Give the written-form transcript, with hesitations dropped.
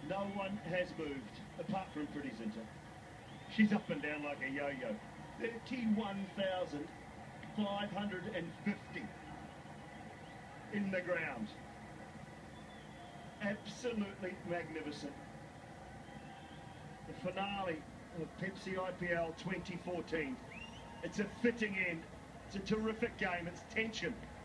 No one has moved, apart from Pretty Zinta. She's up and down like a yo-yo. 31,550 in the ground. Absolutely magnificent. The finale of Pepsi IPL 2014. It's a fitting end. It's a terrific game. It's tension.